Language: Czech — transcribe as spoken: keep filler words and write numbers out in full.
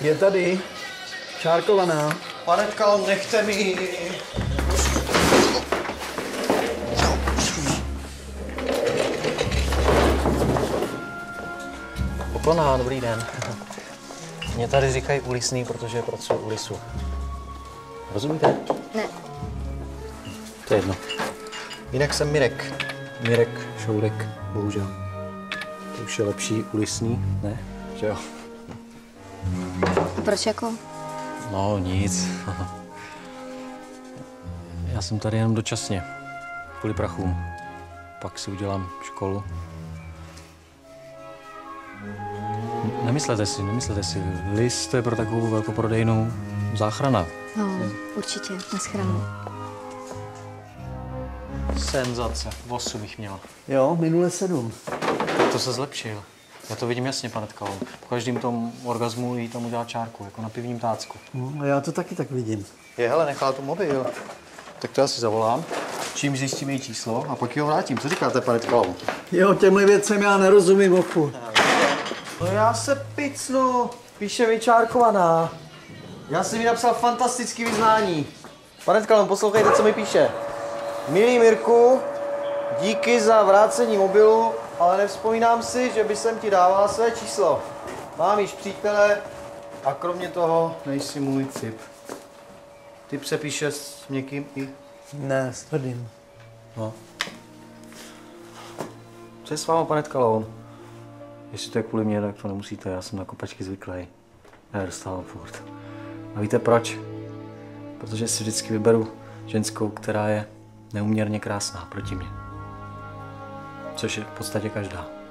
Je tady. Čárkovaná. Pane Tkalo, nechte mi. Poklona, dobrý den. Mě tady říkají Ulisný, protože pracuji u Lisu. Rozumíte? Ne. To je jedno. Jinak jsem Mirek. Mirek Šourek, bohužel. To už je lepší Ulisný, ne? Že jo? A proč jako? No, nic. Já jsem tady jenom dočasně. Kvůli prachům. Pak si udělám školu. Nemyslete si, nemyslete si. Lis to je pro takovou velkoprodejnou záchrana. No, určitě, naschranou. Senzace. Osm bych měla. Jo, minule sedm. To se zlepšil. Já to vidím jasně, pane Tkalo. Po každém tom orgazmu jí tam udělá čárku, jako na pivním tácku. No, já to taky tak vidím. Je, hele, nechala tu mobil. Tak to já si zavolám, čím zjistím její číslo a pak ji ho vrátím. Co říkáte, pane Tkalo? Jo, těmhle věcem já nerozumím, ochu. No já se picnu. Píše mi Čárkovaná. Já jsem mi napsal fantastický vyznání. Pane Tkalo, poslouchejte, co mi píše. Milý Mirku, díky za vrácení mobilu, ale nevzpomínám si, že by jsem ti dával své číslo. Mám již přítele a kromě toho nejsi můj typ. Ty přepíše s někým i? Ne, s tvrdým. No. Co je s váma, pane Tkalo? Jestli to je kvůli mě, tak to nemusíte, já jsem na kopačky zvyklý. Já dostávám furt. A víte proč? Protože si vždycky vyberu ženskou, která je neuměrně krásná proti mně. Což je v podstatě každá.